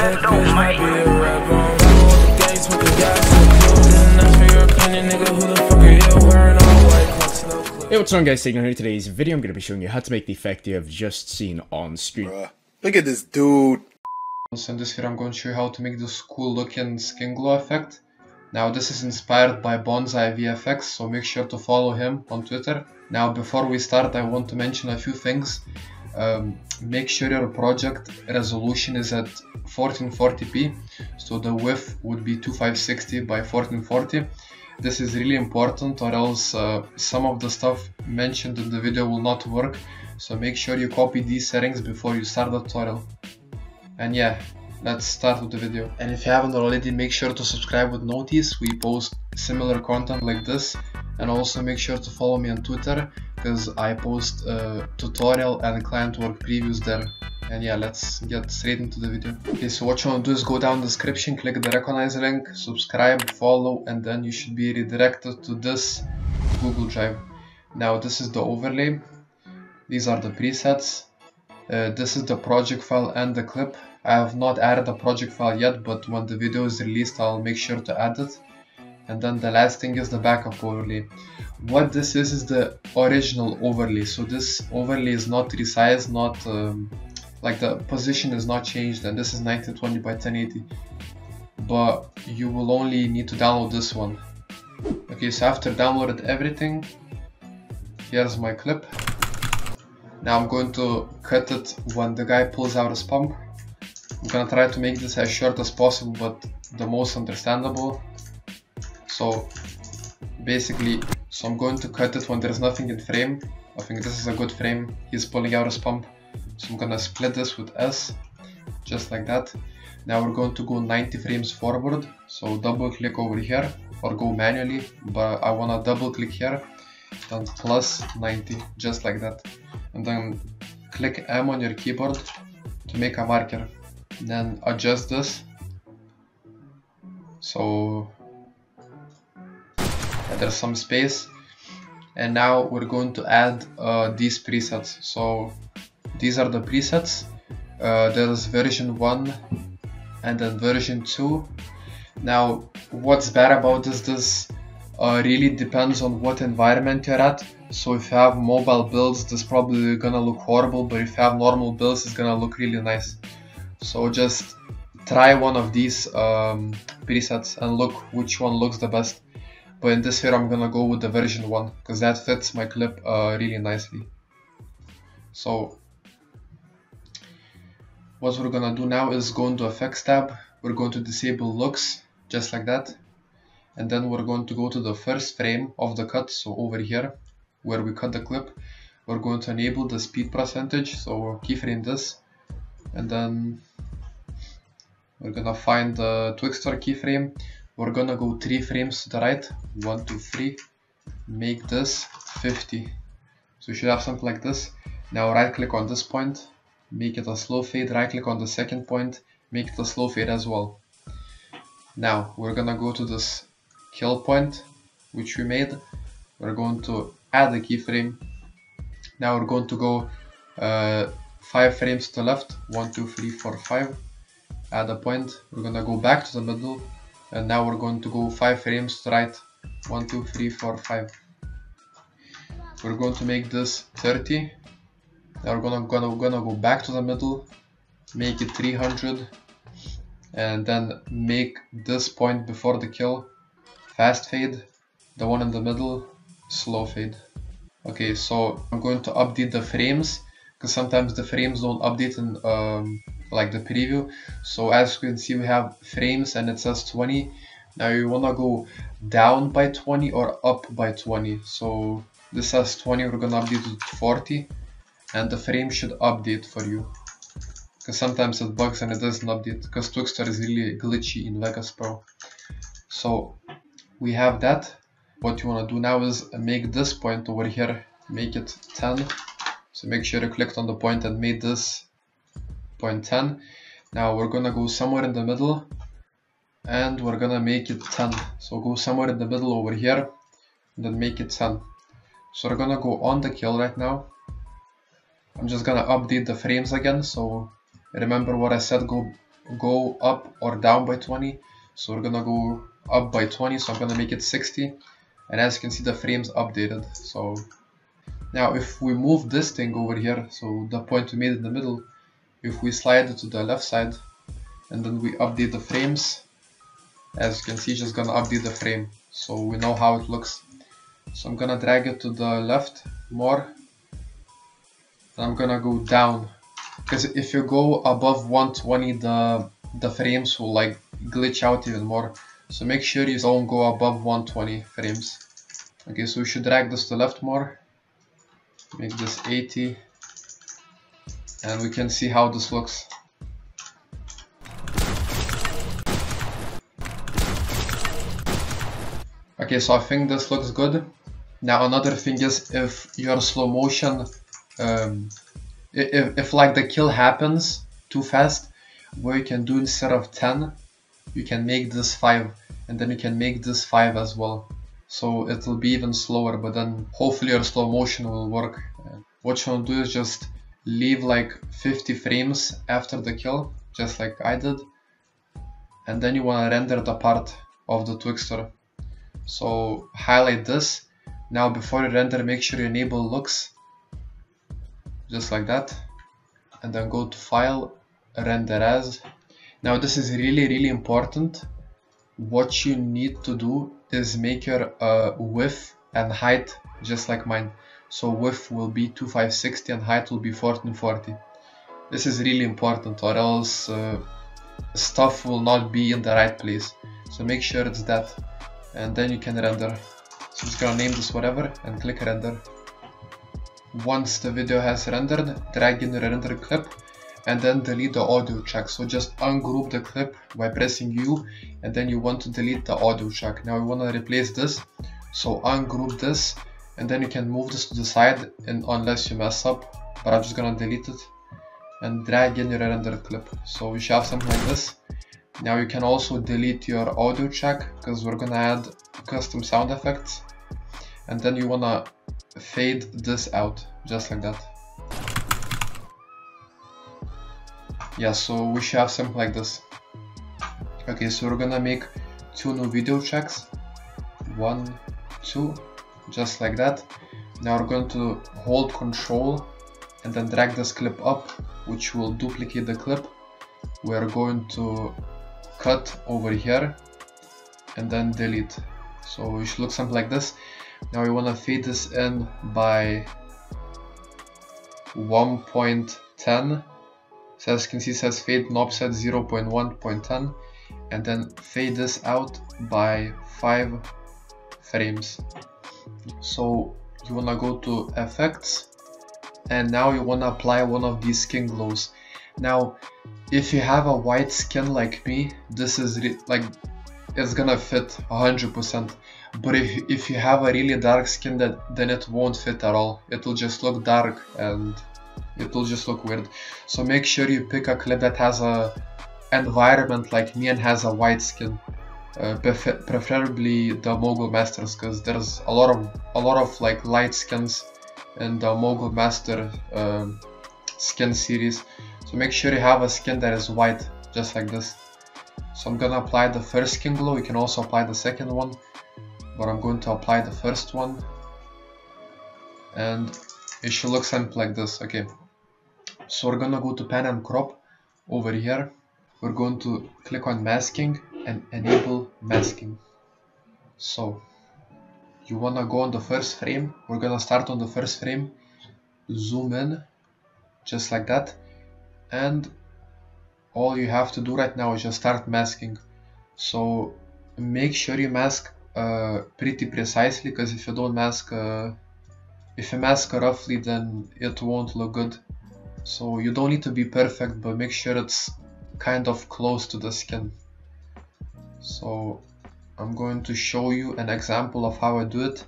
That bitch might be a rap on. Riding with the gangs with the guys so cool. Didn't ask for your opinion, nigga. Who the fuck are you? Wearing all white clocks, no clue. Hey, what's on, guys? Signal here. Today's video I'm going to be showing you how to make the effect you have just seen on screen. Bruh. Look at this dude. So in this video I'm going to show you how to make this cool looking skin glow effect. Now this is inspired by Bonsai VFX, so make sure to follow him on Twitter. Now before we start I want to mention a few things. Make sure your project resolution is at 1440p, so the width would be 2560 by 1440. This is really important, or else some of the stuff mentioned in the video will not work, so make sure you copy these settings before you start the tutorial. And yeah, let's start with the video. And if you haven't already, make sure to subscribe with notice. We post similar content like this, and also make sure to follow me on Twitter because I post tutorial and client work previews there. And yeah, let's get straight into the video. Okay, so what you want to do is go down the description, click the recognize link, subscribe, follow, and then you should be redirected to this Google Drive. Now this is the overlay, these are the presets, this is the project file and the clip. I have not added a project file yet, but when the video is released I'll make sure to add it. And then the last thing is the backup overlay. What this is the original overlay, so this overlay is not resized, not like the position is not changed, and this is 1920 by 1080, but you will only need to download this one. Okay, so after downloaded everything, here's my clip. Now I'm going to cut it when the guy pulls out his pump. I'm gonna try to make this as short as possible but the most understandable. So basically, I'm going to cut it when there's nothing in frame. I think this is a good frame. He's pulling out his pump. So I'm gonna split this with S, just like that. Now we're going to go 90 frames forward. So double click over here or go manually, but I wanna double click here, then plus 90, just like that. And then click M on your keyboard to make a marker. Then adjust this. So there's some space. And now we're going to add these presets. So these are the presets. There's version 1 and then version 2. Now what's bad about this really depends on what environment you're at. So if you have mobile builds, this is probably gonna look horrible, but if you have normal builds, it's gonna look really nice. So just try one of these presets and look which one looks the best. But in this video I'm gonna go with the version 1 because that fits my clip really nicely. So what we're gonna do now is go into effects tab. We're going to disable looks, just like that. And then we're going to go to the first frame of the cut, so over here where we cut the clip. We're going to enable the speed percentage, so we'll keyframe this. And then we're gonna find the Twixtor keyframe. We're gonna go 3 frames to the right, 1, 2, 3, make this 50. So you should have something like this. Now right click on this point, make it a slow fade, right click on the second point, make it a slow fade as well. Now we're gonna go to this kill point, which we made. We're going to add a keyframe. Now we're going to go 5 frames to the left, 1, 2, 3, 4, 5. Add a point, we're gonna go back to the middle. And now we're going to go 5 frames to the right, 1, 2, 3, 4, 5. We're going to make this 30. Now we're gonna go back to the middle, make it 300, and then make this point before the kill fast fade, the one in the middle slow fade. Okay, so I'm going to update the frames because sometimes the frames don't update in like the preview. So as you can see, we have frames and it says 20. Now you wanna go down by 20 or up by 20. So this says 20, we're gonna update it to 40, and the frame should update for you because sometimes it bugs and it doesn't update because Twixtor is really glitchy in Vegas Pro. So we have that. What you wanna do now is make this point over here, make it 10. So make sure you clicked on the point and made this point 10. Now we're gonna go somewhere in the middle and we're gonna make it 10. So go somewhere in the middle over here and then make it 10. So we're gonna go on the kill right now. I'm just gonna update the frames again. So remember what I said, go go up or down by 20. So we're gonna go up by 20, so I'm gonna make it 60. And as you can see, the frame's updated. So now if we move this thing over here, so the point we made in the middle, if we slide it to the left side and then we update the frames, as you can see, it's just gonna update the frame, so we know how it looks. So I'm gonna drag it to the left more, and I'm gonna go down, because if you go above 120, the frames will like glitch out even more. So make sure you don't go above 120 frames. Okay, so we should drag this to the left more, make this 80, and we can see how this looks. Okay, so I think this looks good. Now another thing is, if your slow motion, if like the kill happens too fast, what you can do instead of 10, you can make this 5, and then you can make this 5 as well. So it will be even slower, but then hopefully your slow motion will work. What you want to do is just leave like 50 frames after the kill, just like I did, and then you want to render the part of the Twixtor. So highlight this. Now before you render, make sure you enable looks, just like that, and then go to File, Render As. Now this is really important. What you need to do is make your width and height just like mine. So width will be 2560 and height will be 1440. This is really important, or else stuff will not be in the right place. So make sure it's that, and then you can render. So I'm just gonna name this whatever and click render. Once the video has rendered, drag in the render clip and then delete the audio track. So just ungroup the clip by pressing U, and then you want to delete the audio track. Now we want to replace this, so ungroup this, and then you can move this to the side, and unless you mess up, but I'm just gonna delete it and drag in your render clip. So we should have something like this. Now you can also delete your audio track, because we're gonna add custom sound effects, and then you wanna fade this out just like that. Yeah, so we should have something like this. Okay, so we're gonna make 2 new video tracks, 1, 2, just like that. Now we're going to hold Control and then drag this clip up, which will duplicate the clip. We're going to cut over here and then delete. So it should look something like this. Now we want to fade this in by 1.10. So as you can see, it says fade and offset 0.1.10, and then fade this out by 5 frames. So you want to go to effects, and now you want to apply one of these skin glows. Now if you have a white skin like me, this is like, it's gonna fit 100%, but if you have a really dark skin, then it won't fit at all. It will just look dark and it will just look weird. So make sure you pick a clip that has a environment like me and has a white skin, preferably the Mogul Masters, because there's a lot of like light skins in the Mogul Master skin series. So make sure you have a skin that is white, just like this. So I'm gonna apply the first skin glow. You can also apply the second one, but I'm going to apply the first one, and it should look something like this. Okay, so we're gonna go to pan and crop over here. We're going to click on masking and enable masking. So you wanna go on the first frame. We're gonna start on the first frame, zoom in, just like that, and all you have to do right now is just start masking. So make sure you mask pretty precisely, because if you don't mask, if you mask roughly, then it won't look good. So you don't need to be perfect, but make sure it's kind of close to the skin. So I'm going to show you an example of how I do it.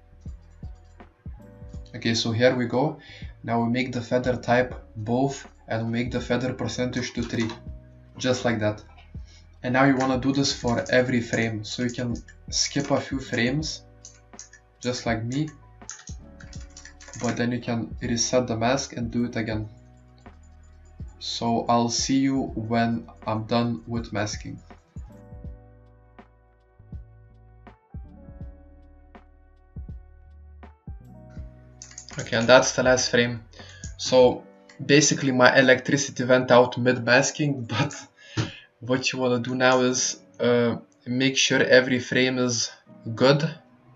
Okay, so here we go. Now we make the feather type both, and we make the feather percentage to 3, just like that. And now you want to do this for every frame, so you can skip a few frames, just like me, but then you can reset the mask and do it again. So I'll see you when I'm done with masking. Okay, and that's the last frame. So basically my electricity went out mid-masking, but what you want to do now is make sure every frame is good.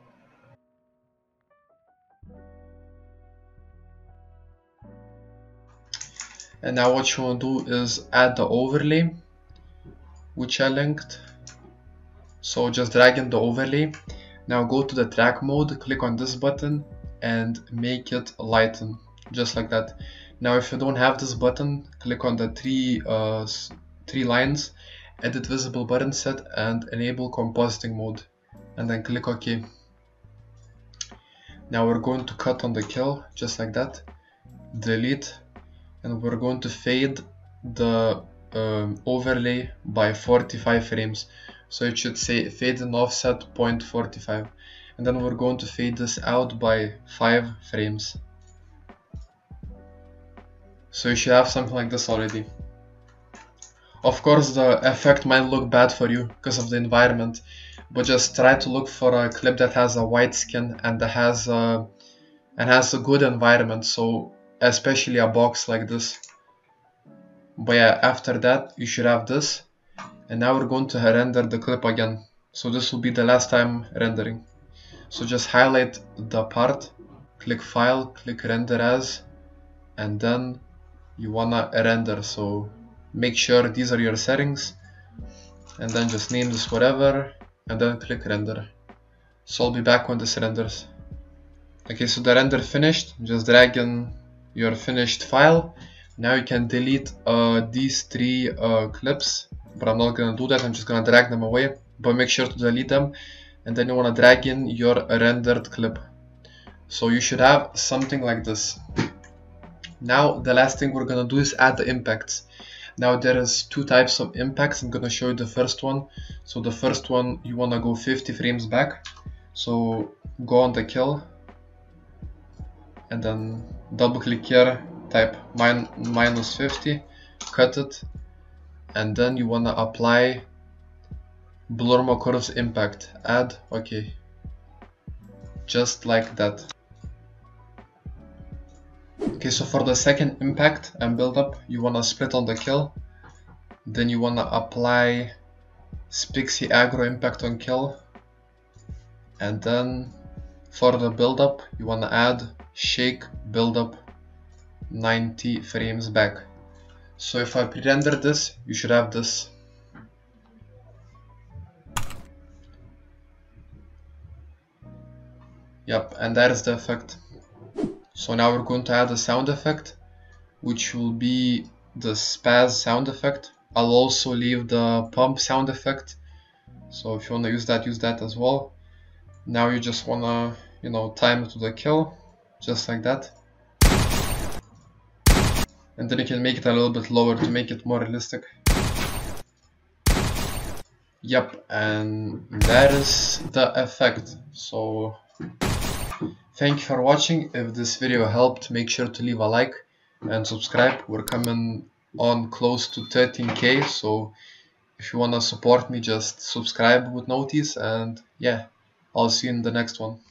And now what you want to do is add the overlay, which I linked. So just drag in the overlay. Now go to the track mode, click on this button and make it lighten, just like that. Now if you don't have this button, click on the three lines, edit visible button set and enable compositing mode, and then click OK. Now we're going to cut on the kill, just like that, delete, and we're going to fade the overlay by 45 frames. So it should say fade in offset 0.45, and then we're going to fade this out by 5 frames. So you should have something like this already. Of course the effect might look bad for you because of the environment, but just try to look for a clip that has a white skin and that has a good environment, so especially a box like this. But yeah, after that you should have this. And now we're going to render the clip again. So this will be the last time rendering. So just highlight the part, click File, click Render As, and then you wanna render. So make sure these are your settings, and then just name this whatever, and then click Render. So I'll be back when this renders. Okay, so the render finished. Just drag in your finished file. Now you can delete these 3 clips. But I'm not gonna do that, I'm just gonna drag them away, but make sure to delete them, and then you wanna drag in your rendered clip. So you should have something like this. Now the last thing we're gonna do is add the impacts. Now there is 2 types of impacts. I'm gonna show you the first one. So the first one, you wanna go 50 frames back. So go on the kill, and then double click here, type -50, cut it, and then you want to apply Blur Curves impact, add, okay, just like that. Okay, so for the second impact and build up, you want to split on the kill, then you want to apply Spixie Aggro impact on kill, and then for the build up, you want to add Shake build up 90 frames back. So if I pre-render this, you should have this. Yep, and that is the effect. So now we're going to add a sound effect, which will be the spaz sound effect. I'll also leave the pump sound effect. So if you want to use that as well. Now you just want to, time it to the kill, just like that. And then you can make it a little bit lower to make it more realistic. Yep, and that is the effect. So thank you for watching. If this video helped, make sure to leave a like and subscribe. We're coming on close to 13k, so if you want to support me, just subscribe with notice, and yeah, I'll see you in the next one.